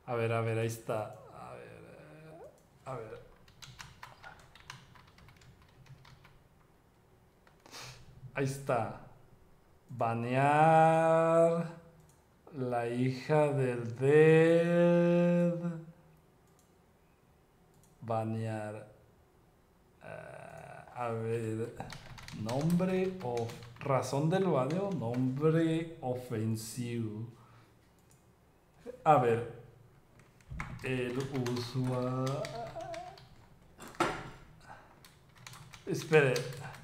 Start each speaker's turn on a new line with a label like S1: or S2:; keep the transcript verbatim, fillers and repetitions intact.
S1: A ver, a ver, ahí está. A ver, eh, a ver. Ahí está. Banear la hija del dead. Banear. Uh, a ver. Nombre of. Razón del baneo. Nombre ofensivo. A ver. El usuario. Espere.